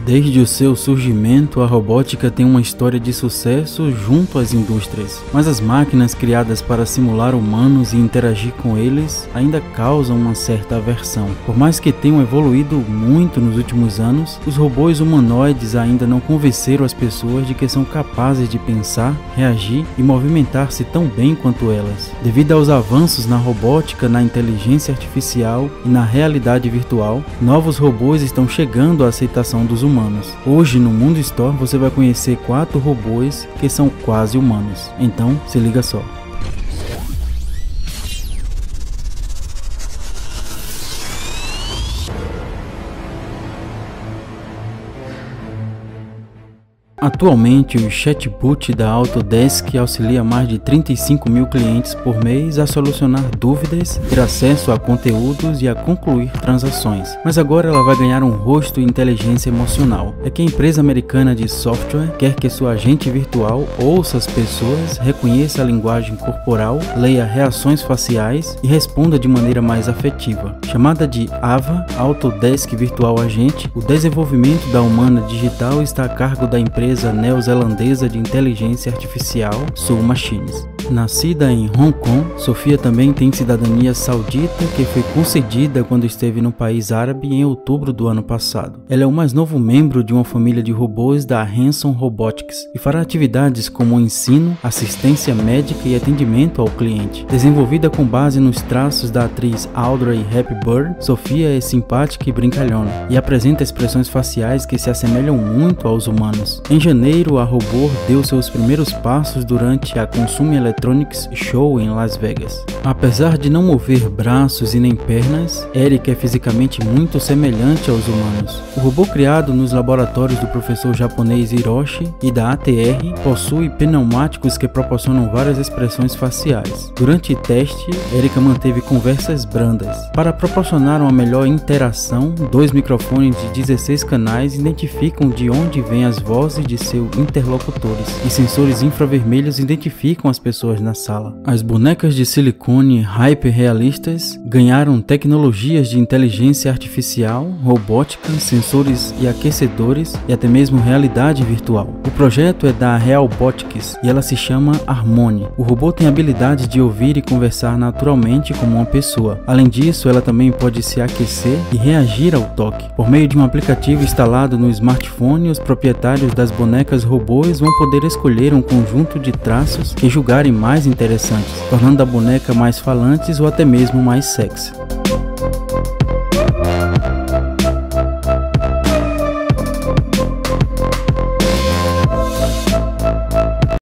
Desde o seu surgimento, a robótica tem uma história de sucesso junto às indústrias, mas as máquinas criadas para simular humanos e interagir com eles ainda causam uma certa aversão. Por mais que tenham evoluído muito nos últimos anos, os robôs humanoides ainda não convenceram as pessoas de que são capazes de pensar, reagir e movimentar-se tão bem quanto elas. Devido aos avanços na robótica, na inteligência artificial e na realidade virtual, novos robôs estão chegando à aceitação dos humanos. Hoje no Mundo Store você vai conhecer 4 robôs que são quase humanos. Então se liga só. Atualmente, o chatbot da Autodesk auxilia mais de 35 mil clientes por mês a solucionar dúvidas, ter acesso a conteúdos e a concluir transações. Mas agora ela vai ganhar um rosto e inteligência emocional. É que a empresa americana de software quer que sua agente virtual ouça as pessoas, reconheça a linguagem corporal, leia reações faciais e responda de maneira mais afetiva. Chamada de AVA, Autodesk Virtual Agent, o desenvolvimento da Humana Digital está a cargo da empresa neozelandesa de inteligência artificial Soul Machines. Nascida em Hong Kong, Sofia também tem cidadania saudita que foi concedida quando esteve no país árabe em outubro do ano passado. Ela é o mais novo membro de uma família de robôs da Hanson Robotics e fará atividades como ensino, assistência médica e atendimento ao cliente. Desenvolvida com base nos traços da atriz Audrey Hepburn, Sofia é simpática e brincalhona e apresenta expressões faciais que se assemelham muito aos humanos. Em janeiro, a robô deu seus primeiros passos durante a Consumer Electronics Show em Las Vegas. Apesar de não mover braços e nem pernas, Eric é fisicamente muito semelhante aos humanos. O robô criado nos laboratórios do professor japonês Hiroshi e da ATR possui pneumáticos que proporcionam várias expressões faciais. Durante o teste, Erika manteve conversas brandas. Para proporcionar uma melhor interação, 2 microfones de 16 canais identificam de onde vêm as vozes de seus interlocutores e sensores infravermelhos identificam as pessoas na sala. As bonecas de silicone hyper-realistas ganharam tecnologias de inteligência artificial, robótica, sensores e aquecedores e até mesmo realidade virtual. O projeto é da Realbotics e ela se chama Harmony. O robô tem a habilidade de ouvir e conversar naturalmente como uma pessoa. Além disso, ela também pode se aquecer e reagir ao toque. Por meio de um aplicativo instalado no smartphone, os proprietários das bonecas robôs vão poder escolher um conjunto de traços que julgarem mais interessantes, tornando a boneca mais falantes ou até mesmo mais sexy.